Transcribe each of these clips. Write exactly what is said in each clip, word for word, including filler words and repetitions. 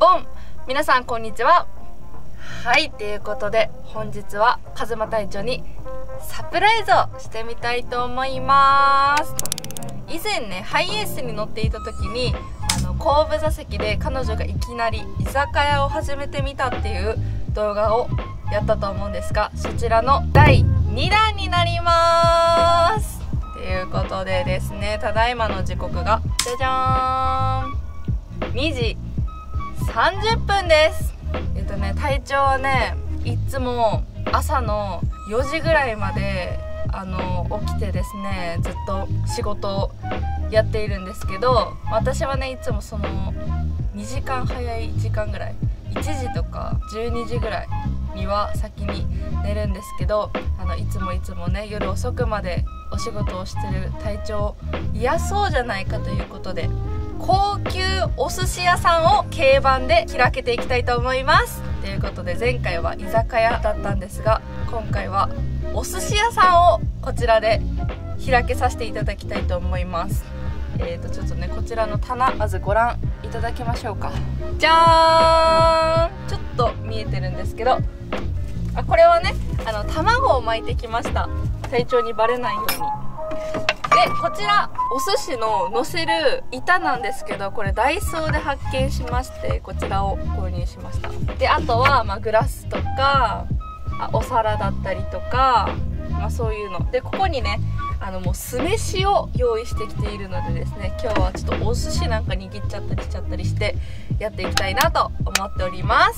ボン。皆さんこんにちは。はい、ということで本日はカズマ隊長にサプライズをしてみたいと思います。以前ね、ハイエースに乗っていた時にあの後部座席で彼女がいきなり居酒屋を始めてみたっていう動画をやったと思うんですが、そちらのだいにだんになります。ということでですね、ただいまの時刻がじゃじゃーんにじさんじゅっぷんです。えっとね、隊長はね、いつも朝のよじぐらいまであの起きてですね、ずっと仕事をやっているんですけど、私はねいつもそのにじかん早い時間ぐらい、いちじとかじゅうにじぐらいには先に寝るんですけど、あのいつもいつもね夜遅くまでお仕事をしてる隊長を癒そうじゃないかということで、高級お寿司屋さんを軽バンで開けていきたいと思います。ということで前回は居酒屋だったんですが、今回はお寿司屋さんをこちらで開けさせていただきたいと思います。えーとちょっとね、こちらの棚まずご覧いただきましょうか。じゃーん、ちょっと見えてるんですけど、あ、これはねあの卵を巻いてきました。隊長にバレないように。でこちらお寿司の乗せる板なんですけど、これダイソーで発見しまして、こちらを購入しました。であとは、まあ、グラスとかあお皿だったりとか、まあ、そういうので、ここにねあのもう酢飯を用意してきているのでですね、今日はちょっとお寿司なんか握っちゃったりしちゃったりしてやっていきたいなと思っております。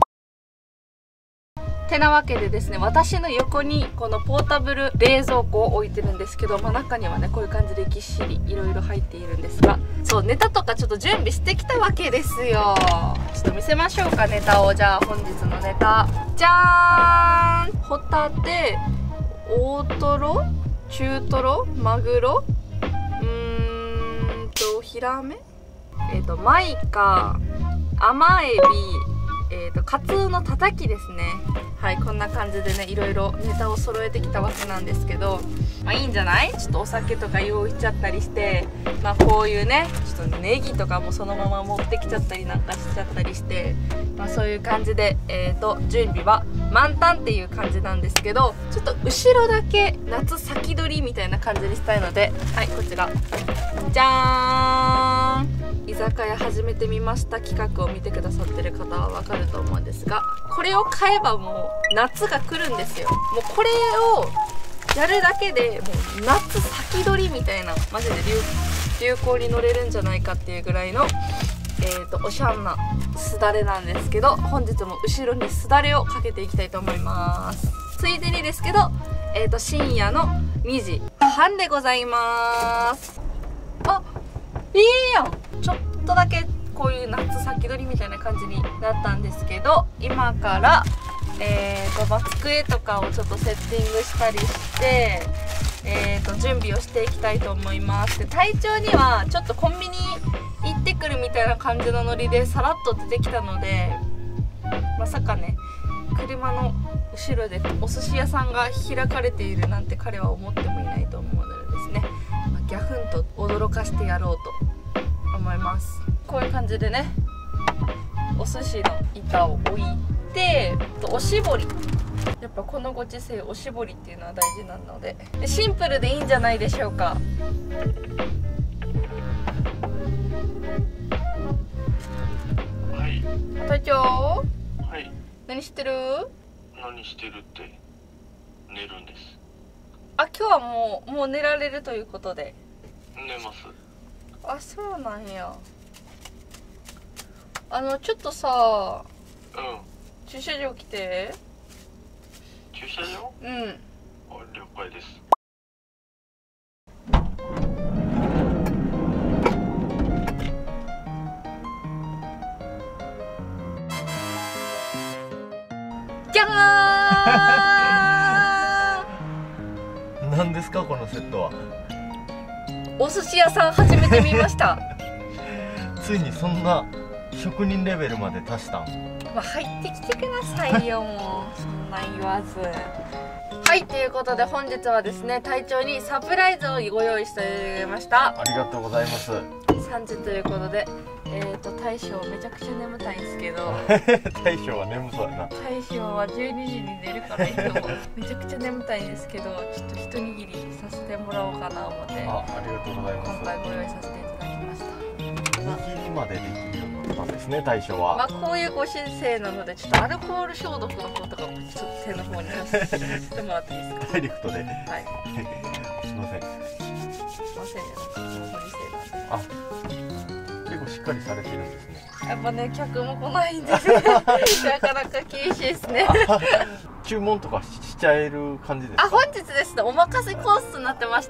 てなわけでですね、私の横にこのポータブル冷蔵庫を置いてるんですけど、まあ、中にはねこういう感じでぎっしりいろいろ入っているんですが、そうネタとかちょっと準備してきたわけですよ。ちょっと見せましょうか、ネタを。じゃあ本日のネタじゃーん、ホタテ、大トロ、中トロ、マグロ、うーんとヒラメ、えっ、ー、とマイカ、甘エビ、えーとカツオのたたきですね。はい、こんな感じでねいろいろネタを揃えてきたわけなんですけど、まあいいんじゃない？ちょっとお酒とか用意しちゃったりして、まあこういうねちょっとネギとかもそのまま持ってきちゃったりなんかしちゃったりして、まあそういう感じで、えーと準備は満タンっていう感じなんですけど、ちょっと後ろだけ夏先取りみたいな感じにしたいので、はい、こちらじゃーん、居酒屋始めてみました企画を見てくださってる方はわかると思うんですが、これを買えばもう夏が来るんですよ。もうこれをやるだけでもう夏先取りみたいな、マジで 流, 流行に乗れるんじゃないかっていうぐらいの、えーとおしゃんなすだれなんですけど、本日も後ろにすだれをかけていきたいと思います。ついでにですけど、えーと深夜のにじはんでございます。あ、いいやん、ちょっとだけこういう夏先取りみたいな感じになったんですけど、今からえーとまあ、机とかをちょっとセッティングしたりして、えーと準備をしていきたいと思います。で隊長にはちょっとコンビニ行ってくるみたいな感じのノリでさらっと出てきたので、まさかね車の後ろでお寿司屋さんが開かれているなんて彼は思ってもいないと思うのでですね、まあ、ギャフンと驚かしてやろうと思います。こういう感じでねお寿司の板を置いて、おしぼり、やっぱこのご時世おしぼりっていうのは大事なので、シンプルでいいんじゃないでしょうか。 はい。 隊長、 はい。 何してる？ 何してるって寝るんです。 あ、今日はもうもう寝られるということで。 寝ます。 あ、そうなんや。あのちょっとさ、 うん。 駐車場来て。 駐車場？ うん。 あ、了解です。 じゃーん何ですかこのセットは。 お寿司屋さん始めてみましたついにそんな職人レベルまで達したん？ まあ、入ってきてくださいよもうそんな言わず。はい、ということで本日はですね隊長にサプライズをご用意してました。 ありがとうございます。 さんじということで、ええーと大将めちゃくちゃ眠たいんですけど大将は眠そうやな。 大将はじゅうにじに寝るからいつもめちゃくちゃ眠たいんですけど、ちょっと一握りさせてもらおうかな思って、 あ、ありがとうございます。 今回ご用意させていただきました。 握りまでできるなんですね、大将は。 まあこういうご申請なので、ちょっとアルコール消毒の方とかもちょっと手の方にさせてもらっていいですか。 ダイレクトで。 はい。 すいません。 すいませんね。ご時世なんで。 あ、結構しっかりされてるんですね。 やっぱね、客も来ないんですね。なかなか厳しいですね。 注文とかしちゃえる感じですか。 あ、本日ですね、お任せコースになってまして、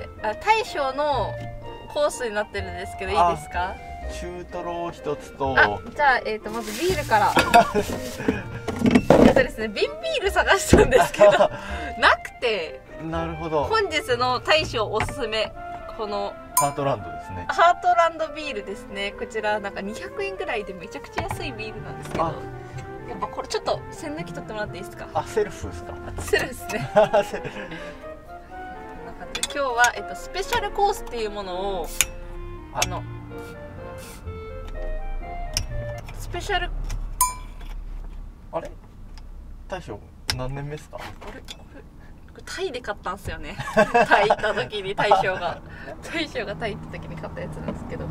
あ、大将のコースになってるんですけど、いいですか。 中トロ一つと。 あ、じゃあ、えっと、まずビールから。えっとですね、瓶ビール探したんですけど、なくて。 なるほど。 本日の大将おすすめ、この。 ハートランドですね。 ハートランドビールですね。こちらなんかにひゃくえんぐらいでめちゃくちゃ安いビールなんですけど、やっぱこれちょっと栓抜き取ってもらっていいですか。 あ、セルフですか。 セルフですね。こんな感じで今日は、えっと、スペシャルコースっていうものをあのスペシャルあれ大将何年目ですか。 あれこれこれタイで買ったんですよね。タイ行った時に大将が大将がタイ行った時に買ったやつなんですけど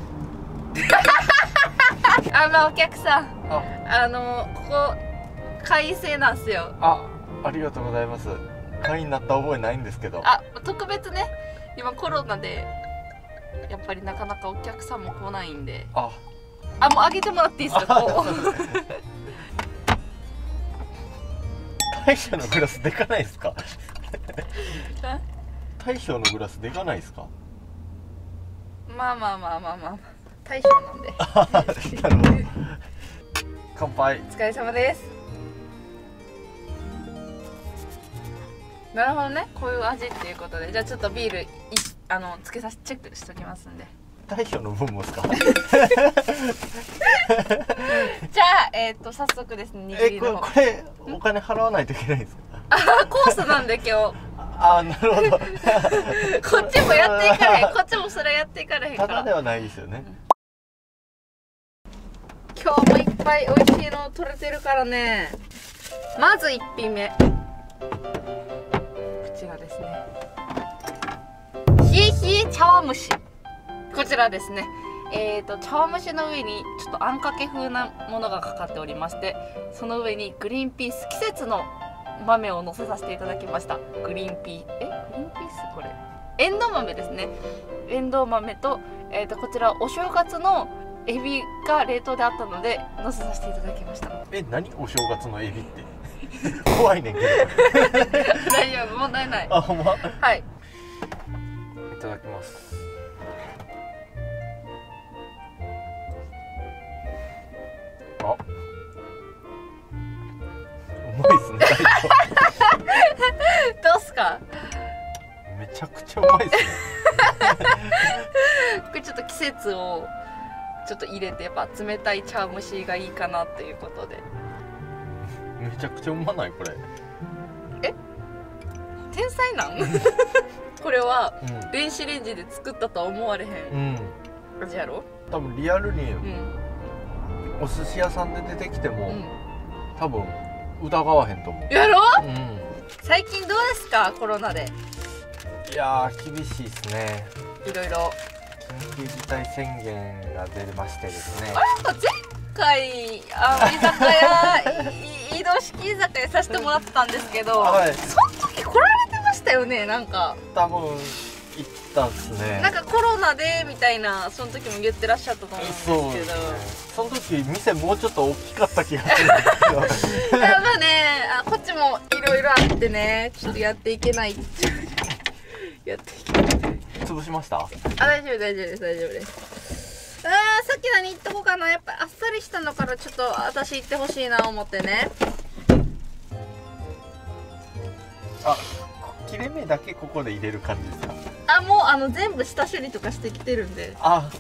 あ、まあお客さん、ああのここ会員制なんですよ。 あ、ありがとうございます。会員になった覚えないんですけど。 あ、特別ね、今コロナでやっぱりなかなかお客さんも来ないんで、 ああ、もうあげてもらっていいですか。こう大将のグラスでかないですか。大将のグラスでかないですか。 まあまあまあまあまあ大将なんで。 なるほど。乾杯。 お疲れ様です。なるほどね、こういう味っていうことで、じゃあちょっとビールいあのつけさせチェックしておきますんで。 大将の分もですか。 じゃあえっ、ー、と早速ですね、握え、 りの方。 これこれお金払わないといけないんですか。 あ、コースなんで今日。 あ、なるほど。 こっちもやっていかれへん、こっちもそれやっていかれへんかたら。 だではないですよね。 今日もいっぱい美味しいの取れてるからね。まずいっぴんめ、こちらですね、冷え冷え茶碗蒸し。こちらですね、えーと茶碗蒸しの上にちょっとあんかけ風なものがかかっておりまして、その上にグリーンピース、季節の豆を乗せさせていただきました。グリーンピーえグリーンピース、これエンドウ豆ですね。エンドウ豆と、えーとこちらお正月のエビが冷凍であったので乗せさせていただきました。 え、何お正月のエビって怖いねんけど。 大丈夫、問題ない。 あ、ほんま。 はい、 いただきます。あ、うまいっすね。 どうっすか。 めちゃくちゃうまいっすね。 これちょっと季節をちょっと入れて、やっぱ冷たい茶碗蒸しがいいかなということで。 めちゃくちゃうまないこれ。 え、天才なん？これはうん電子レンジで作ったとは思われへんうん。 味やろ。 多分リアルにうんお寿司屋さんで出てきても、 うん、 多分疑わへんと思う。 やろ。 う最近どうですか、コロナで。 ん。いやー厳しいですね。 いろいろ緊急事態宣言が出ましてですね。 あれ、なんか前回あ居酒屋い移動式居酒屋させてもらってたんですけど、 はい。 その時来られてましたよね。なんか多分行ったんすね。 なんかコロナでみたいな、その時も言ってらっしゃったと思うんですけど。 そうですね。その時店もうちょっと大きかった気がするんですけど。 やっぱね、あこっちもいろいろあってね、ちょっとやっていけないやっていけない。 潰しました？ あ、大丈夫大丈夫です大丈夫です。あー、さっき何言っとこうかな。やっぱあっさりしたのからちょっと私言ってほしいな思ってね。 あ、切れ目だけここで入れる感じですか？ あ、もうあの全部下処理とかしてきてるんで。 あ、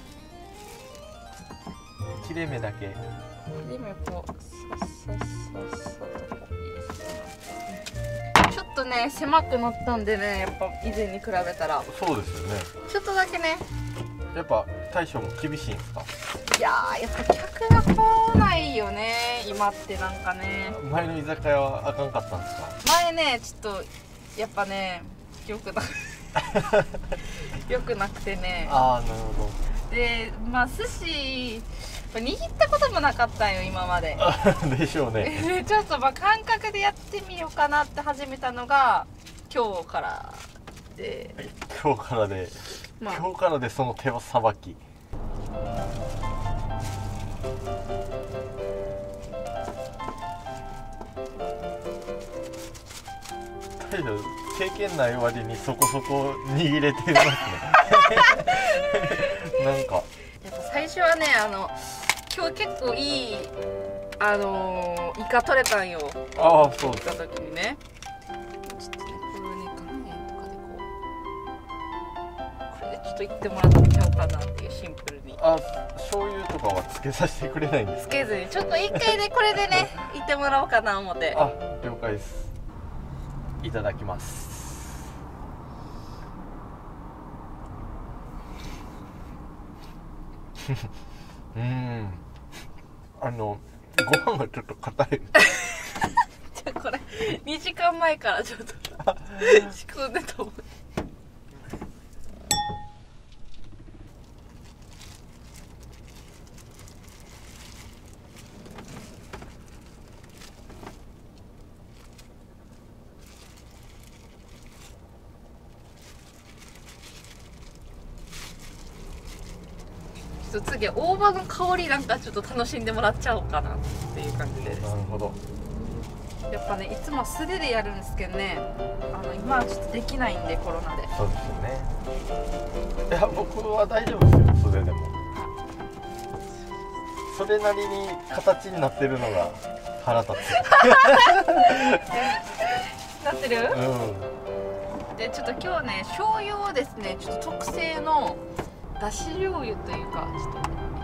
切れ目だけ。 今こうさっさっさっさとこう入れてもらってね。ちょっとね狭くなったんでね、やっぱ以前に比べたらそうですよね。 ちょっとだけね。 やっぱ大将も厳しいんですか？ いやーやっぱ客が来ないよね今ってなんかね。 前の居酒屋はあかんかったんですか？ 前ねちょっとやっぱねよくなよくなくてね。 ああなるほでまあ寿司握ったこともなかったんよ今までどでしょうね。 でちょっとまあ感覚でやってみようかなって始めたのが今日からで、 今日からで、 まあ、 今日からでその手はさばき。大丈夫、経験ない割にそこそこ握れてますねなんかやっぱ最初はねあの今日結構いいあのー、イカ取れたんよ。 ああそうです行った時にねちょっとねこれね岩塩とかでこうこれでちょっと言ってもらってみようかなっていうシンプルにあ、醤油とかはつけさせてくれないんですか？ つけずにちょっと一回でこれでね言ってもらおうかな思って。 あ、了解です。いただきます。うーん、あのご飯がちょっと硬いじゃこれにじかんまえからちょっと仕込んでたもん。ちょっと次は大葉の香りなんかちょっと楽しんでもらっちゃおうかなっていう感じです。 なるほど。 やっぱねいつも素手でやるんですけどねあの今はちょっとできないんでコロナで。 そうですよね。いや僕は大丈夫ですよ、素手でも。それなりに形になってるのが腹立なってる？ つ。うん。 でちょっと今日ね醤油をですねちょっと特製のだし醤油というかちょっと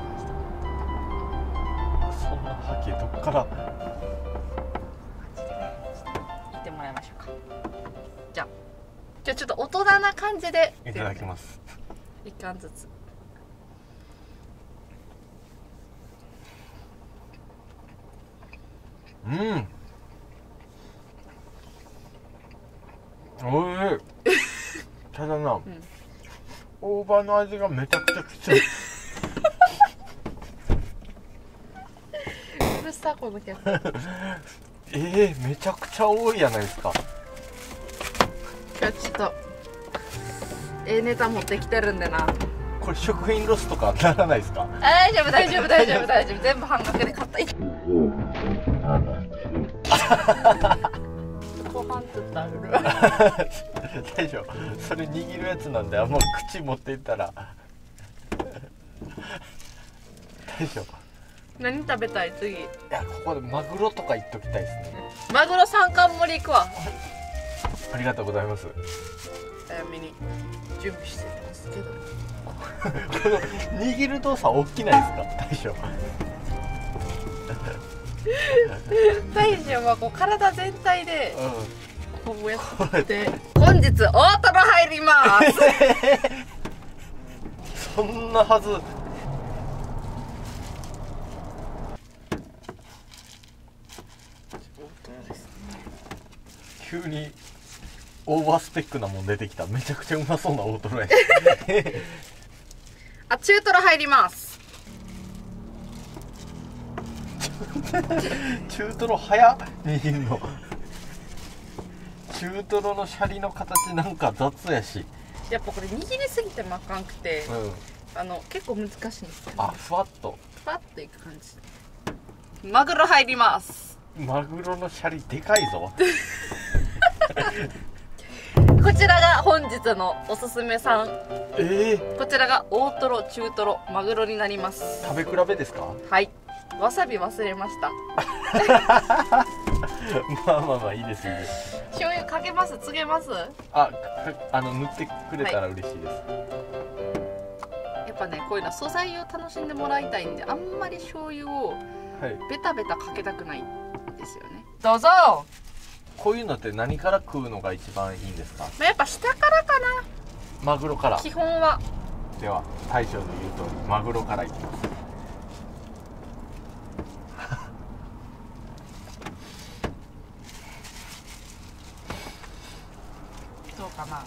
そんな覇気どっから言ってもらいましょうか。じゃあじゃあちょっと大人な感じでいただきます。 一貫ずつ。 うん、おいしいただな、うん、大葉の味がめちゃくちゃきつい。 うるさこのキャえー、めちゃくちゃ多いやないですか。 今日ちょっとええネタ持ってきてるんでな。 これ食品ロスとかならないですか？ 大丈夫大丈夫大丈夫大丈夫全部半額で買った。ご飯つったある大丈夫、それ握るやつなんであんま口持っていったら大丈夫。 何食べたい次？いやここでマグロとか言っときたいですね。 マグロ三貫盛りいくわ。 ありがとうございます。 早めに準備してますけどこの握る動作大きないですか大将？ 大将はこう体全体でうん、 こうやって本日大トロ入りますそんなはず。急にオーバースペックなもん出てきた。めちゃくちゃうまそうな大トロやあ、中トロ入ります。 中トロ早っ握んの。中トロのシャリの形なんか雑やし、 やっぱこれ握りすぎてもあかんくて、 うん、 あの結構難しいんですよ、ね、 あ、ふわっとふわっといく感じ。マグロ入ります。 マグロのシャリでかいぞこちらが本日のおすすめさん。 えー、 こちらが大トロ、中トロ、マグロになります。 食べ比べですか？ はい。わさび忘れましたまあまあまあいいですいいです。 醤油かけます？つけます？ あ、あの塗ってくれたら嬉しいです、 はい、やっぱねこういうの素材を楽しんでもらいたいんで、あんまり醤油をベタベタかけたくないんですよね。どうぞ。 こういうのって何から食うのが一番いいんですか？ やっぱ下からかな。 マグロから。 基本は。 では大将の言う通りマグロからいきます。 かな。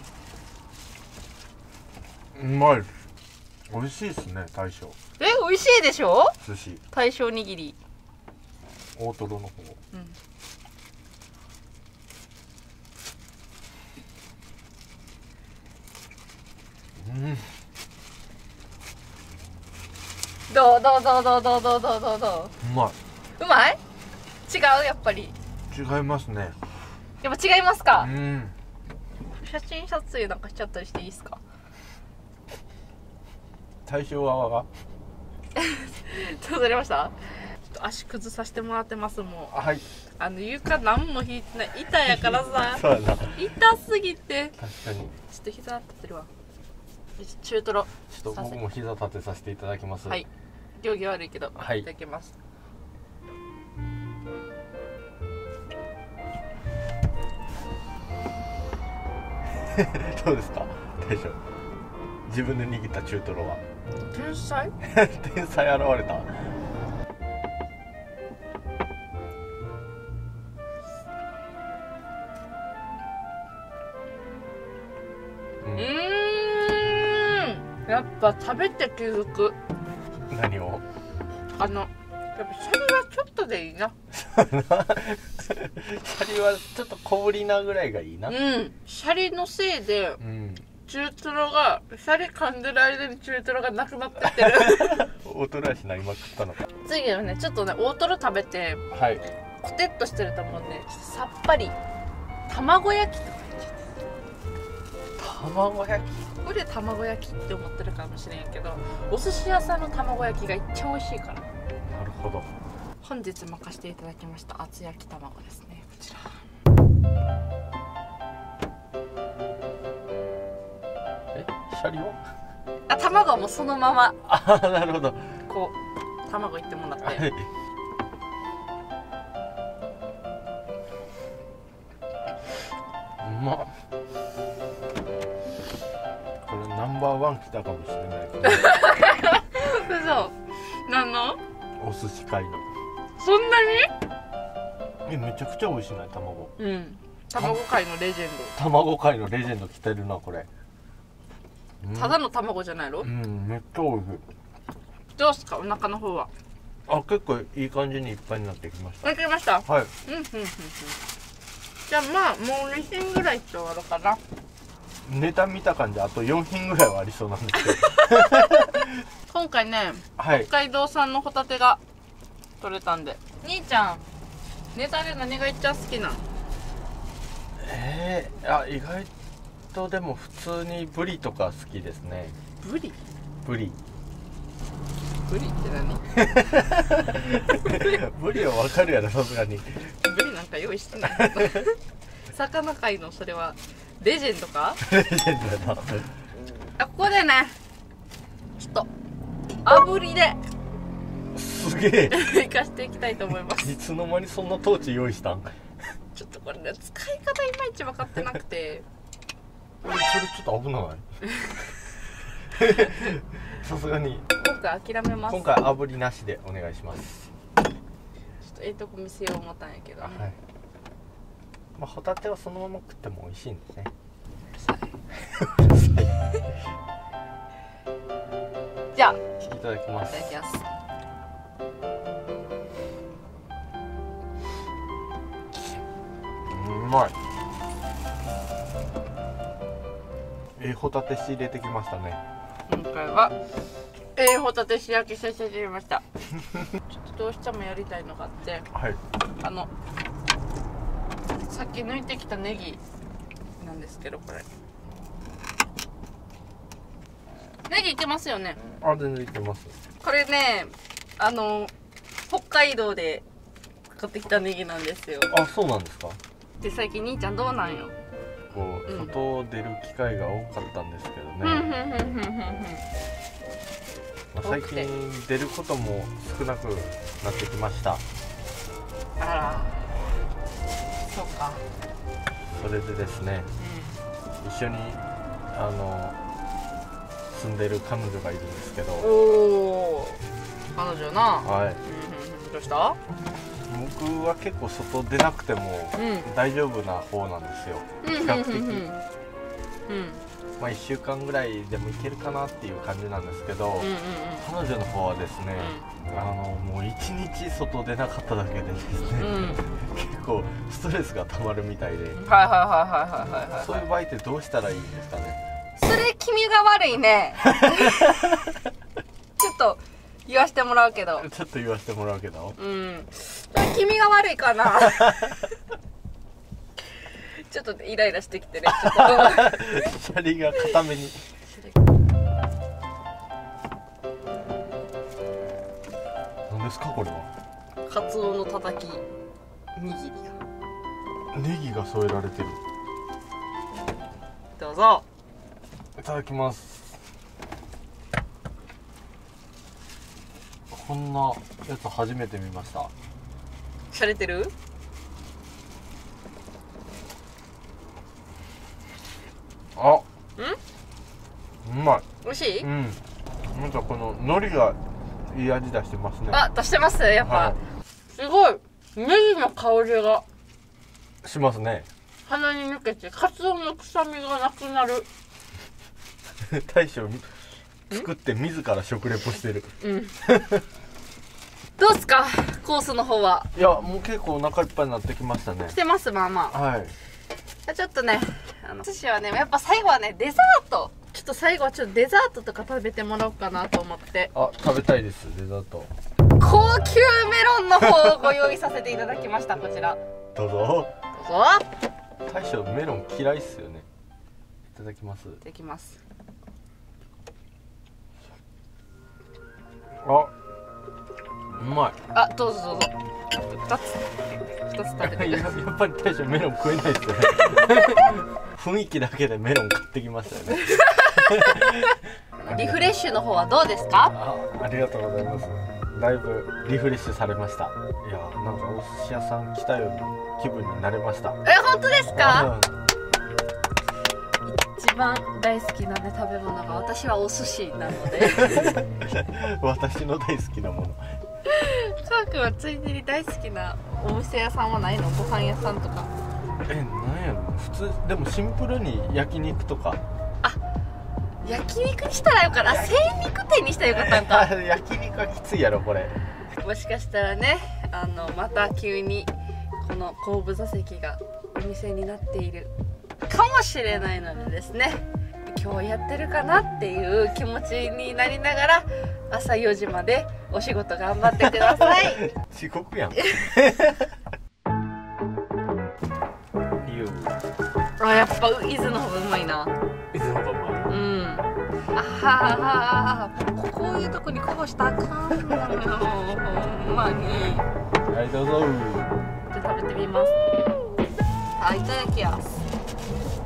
うまいです。美味しいですね、大将。 え、美味しいでしょ。 寿司大将握り。 大トロの方。 うん。 うん。 どうどうどうどうどうどうどうどうどうまう。うまい？違う、やっぱり。 い。違いますね。 やっぱ違いますか？ うん。 写真撮影なんかしちゃったりしていいですか？ 大将側が。 撮れました？ちょっと足崩させてもらってます。もうはい。 あの床何も引いてない。板やからさ。 そうやな。 痛すぎて。 確かに。 ちょっと膝立てるわ。中トロ。 ちょっと僕も膝立てさせていただきます。 はい。行儀悪いけど、 はい、 いただきます。 どうですか、大将。自分で握った中トロは。 天才？ 天才現れた。 うーん。やっぱ食べて気づく。 何を？ あの。やっぱシャリはちょっとでいいな。 シャリはちょっと小ぶりなぐらいがいいな。 うん。シャリのせいで、 うん、 中トロがシャリ噛んでる間に中トロがなくなってってる。 大トロやしなりまくったのか。 次はね、ちょっとね、大トロ食べて、 はい。 コテッとしてると思うんで、さっぱり卵焼きとか言っちゃって。 卵焼き。 ここで卵焼きって思ってるかもしれんけど、お寿司屋さんの卵焼きが一番美味しいから。 なるほど。 本日任せていただきました厚焼き卵ですね。こちら。 え、シャリは？ あ、卵もそのまま。 あ、なるほど。 こう卵いってもらって。 はい。うまっ。これナンバーワン来たかもしれないけど。 嘘。何の？ お寿司界の。 そんなに？ え、めちゃくちゃ美味しいな、卵。 うん。卵界のレジェン卵界のレジェンド来てるな、これ。 ド。ただの卵じゃないの？ うん、めっちゃ美味しい。 どうすか、お腹の方は？ あ、結構いい感じにいっぱいになってきました。 わかりました。 はい。 うんうんうんうん。じゃあまあもうに品ぐらいして終わろうかな。 ネタ見た感じあとよん品ぐらいはありそうなんですけど。 今回ね、 はい、 北海道産のホタテが取れたんで。兄ちゃん、ネタで何が一番好きなん？ えー、あ、意外とでも普通にブリとか好きですね。 ブリ？ ブリ。 ブリって何？ ブリはわかるやろ、さすがに。 ブリなんか用意してない。魚界のそれはレジェンドか？ レジェンドやな。 あ、ここでね、ちょっと炙りで。 すげえ。 生かしていきたいと思います。 いつの間にそんなトーチ用意したん？ ちょっとこれね、使い方いまいち分かってなくて。 それちょっと危ない。さすがに今回諦めます。 今回炙りなしでお願いします。 ちょっとええとこ見せよう思ったんやけど、ね、 はい。まあホタテはそのまま食っても美味しいんですね。 うるさい。じゃあいただきます。 いただきます。 うまい。えー、ホタテ仕入れてきましたね。 今回はええホタテ仕焼きさせてみました。ちょっとどうしてもやりたいのがあって、 はい。 あのさっき抜いてきたネギなんですけど、これネギいけますよね。 あ、全然いけます。 これね、あの北海道で買ってきたネギなんですよ。 あ、そうなんですか。 で、最近兄ちゃんどうなんよ。 こう、 うん、 外出る機会が多かったんですけどね。 ふんふんふんふんふんふん。 まあ、最近出ることも少なくなってきました。 あら、そうか。 それでですね、うん、一緒にあの住んでる彼女がいるんですけど。 おお、彼女な。 はい。 うん、どうした？ 僕は結構外出なくても大丈夫な方なんですよ、比較的。 うんまあいっしゅうかんぐらいでもいけるかなっていう感じなんですけど、 うんうん彼女の方はですね、あのもういちにち外出なかっただけでですね、 うんうん結構ストレスがたまるみたいで、 はいはいはいはいはいはいそういう場合ってどうしたらいいんですかね。 それ君が悪いねちょっと言わしてもらうけど、 ちょっと言わせてもらうけど、 うんそれ君が悪いかなちょっとイライラしてきてね、ちょっとシャリが固めに。何ですかこれは。 カツオのたたき握りネギが添えられてる。 どうぞ。 いただきます。こんなやつ初めて見ました。 しゃれてる？ あ、 ん？ うまい。 美味しい？ うん。なんかこの海苔がいい味出してますね。 あ、出してますやっぱ、 はい、 すごいネギの香りがしますね。 鼻に抜けてカツオの臭みがなくなる大将作って自ら食レポしてる。 うんどうすかコースの方は。 いやもう結構お腹いっぱいになってきましたね。 してますまあまあ。 はい。 ちょっとねあの寿司はねやっぱ最後はねデザート、ちょっと最後はちょっとデザートとか食べてもらおうかなと思って。 あ、食べたいですデザート。 高級メロンの方をご用意させていただきました。こちらどうぞ。 どうぞ。 大将メロン嫌いっすよね。いただきます。 できます。 あ、うまい。 あ、どうぞどうぞ。二つ二つ食べてややっぱり大将メロン食えないっすよね雰囲気だけでメロン買ってきましたよねリフレッシュの方はどうですか？ あ、ありがとうございます。だいぶリフレッシュされました。いやなんかお寿司屋さん来たような気分になれました。 え、本当ですか？ うん一番大好きな、ね、食べ物が私はお寿司なので私の大好きなもの。 カー君はついでに大好きなお店屋さんはないの？ご飯屋さんとか。 え、なんやろ普通でもシンプルに焼肉とか。 焼肉にしたらよかった。精肉店にしたらよかったんか焼肉はきついやろこれ。 もしかしたらねあのまた急にこの後部座席がお店になっているかもしれないのでですね、今日やってるかなっていう気持ちになりながら朝よじまでお仕事頑張ってください地獄やん言う。 あ、やっぱ伊豆の方がうまいな。 いつのかまうん。あはー、こういうとこにこぼしたらあかんのよ、ほんまに。 はいどうぞ。 じゃあ食べてみます。あ、いただきます。